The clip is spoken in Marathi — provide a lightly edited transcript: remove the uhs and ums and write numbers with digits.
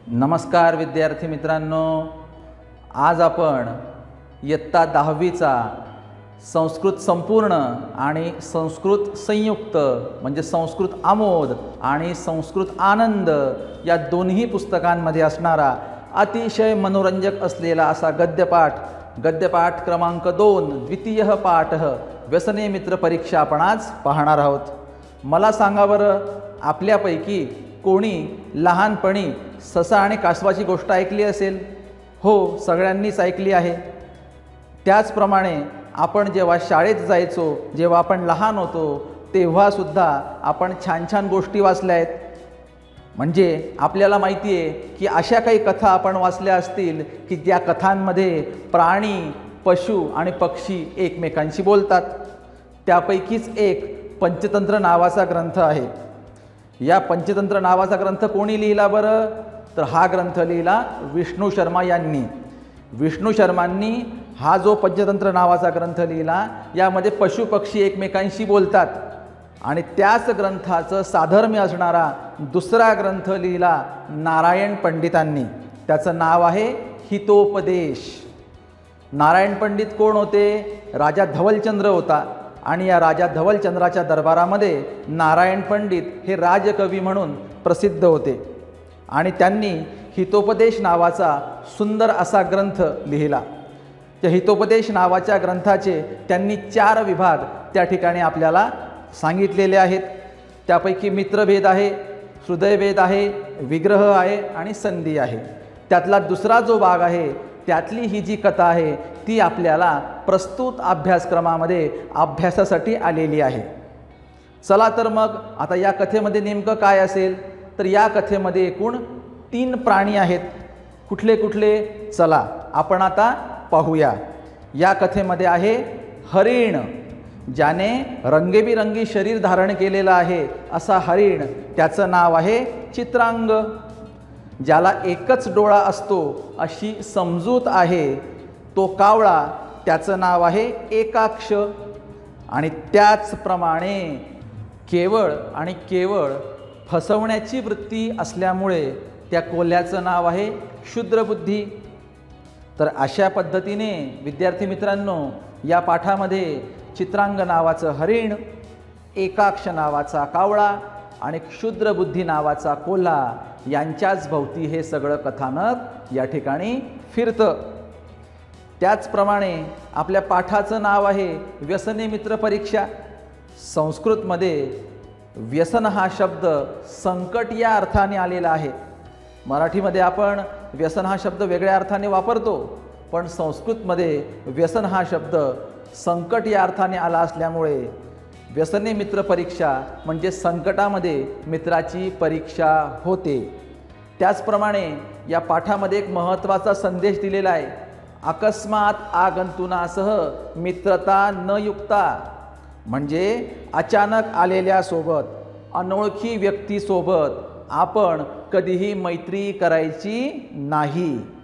नमस्कार विद्यार्थी मित्रांनो, आज आपण इयत्ता 10वीचा संस्कृत संपूर्ण आणि संस्कृत संयुक्त म्हणजे संस्कृत आमोद आणि संस्कृत आनंद या दोन्ही पुस्तकांमध्ये असणारा अतिशय मनोरंजक असलेला असा गद्यपाठ क्रमांक 2 द्वितीय पाठ व्यसने मित्र परीक्षा आपण आज पाहणार आहोत। मला सांगा बरं, आपल्यापैकी कोणी लहानपणी ससा आणि कासवाची गोष्ट ऐकली असेल? हो, सगळ्यांनीच ऐकली आहे। त्याचप्रमाणे आपण जेव्हा शाळेत जायचो, जेव्हा आपण लहान होतो, तेव्हा सुद्धा आपण छान छान गोष्टी वाचल्या आहेत। म्हणजे आपल्याला माहिती आहे की अशा काही कथा आपण वाचल्या असतील की ज्या कथांमध्ये प्राणी, पशु आणि पक्षी एकमेकांशी बोलतात। त्यापैकीच एक पंचतंत्र नावाचा ग्रंथ आहे। या पंचतंत्र नावाचा ग्रंथ कोणी लिहिला बरं? तर हा ग्रंथ लिहिला विष्णू शर्मा यांनी। विष्णू शर्मांनी हा जो पंचतंत्र नावाचा ग्रंथ लिहिला, यामध्ये पशु पक्षी एकमेकांशी बोलतात। आणि त्याच ग्रंथाचं साधर्म्य असणारा दुसरा ग्रंथ लिहिला नारायण पंडितांनी। त्याचं नाव आहे हितोपदेश। नारायण पंडित कोण होते? राजा धवलचंद्र होता आणि या राजा धवलचंद्राच्या दरबारामध्ये नारायण पंडित हे राजकवी म्हणून प्रसिद्ध होते आणि त्यांनी हितोपदेश नावाचा सुंदर असा ग्रंथ लिहिला। त्या हितोपदेश नावाच्या ग्रंथाचे त्यांनी 4 विभाग त्या ठिकाणी आपल्याला सांगितलेले आहेत। त्यापैकी मित्रभेद आहे, हृदयभेद आहे, विग्रह आहे आणि संधी आहे। त्यातला दुसरा जो भाग आहे, त्यातली ही जी कथा आहे ती आपल्याला प्रस्तुत अभ्यासक्रमामध्ये अभ्यासासाठी आलेली आहे। चला तर मग आता या कथेमध्ये नेमकं काय असेल? तर या कथेमध्ये एकूण 3 प्राणी आहेत। कुठले कुठले? चला आपण आता पाहूया। या कथेमध्ये आहे हरिण, ज्याने रंगेबिरंगी शरीर धारण केलेलं आहे असा हरिण, त्याचं नाव आहे चित्रांग। ज्याला एकच डोळा असतो अशी समजूत आहे तो कावळा, त्याचं नाव आहे एकाक्ष। आणि त्याचप्रमाणे केवळ आणि केवळ फसवण्याची वृत्ती असल्यामुळे त्या कोल्ह्याचं नाव आहे क्षुद्रबुद्धी। तर अशा पद्धतीने विद्यार्थी मित्रांनो, या पाठामध्ये चित्रांग नावाचं हरिण, एकाक्ष नावाचा कावळा आणि क्षुद्रबुद्धी नावाचा कोल्हा यांच्याच भोवती हे सगळं कथानक या ठिकाणी फिरतं। त्याचप्रमाणे आपल्या पाठाचं नाव आहे व्यसने मित्र परीक्षा। संस्कृतमध्ये व्यसन हा शब्द संकट या अर्थाने आलेला आहे। मराठीमध्ये आपण व्यसन हा शब्द वेगळ्या अर्थाने वापरतो, पण संस्कृतमध्ये व्यसन हा शब्द संकट या अर्थाने आला असल्यामुळे व्यसने मित्र परीक्षा म्हणजे संकटामध्ये मित्राची परीक्षा होते। त्याचप्रमाणे या पाठामध्ये एक महत्त्वाचा संदेश दिलेला आहे, अकस्मात आगंतुनासह मित्रता न युक्ता। म्हणजे अचानक आलेल्या सोबत, अनोळखी व्यक्तीसोबत आपण कधीही मैत्री करायची नाही।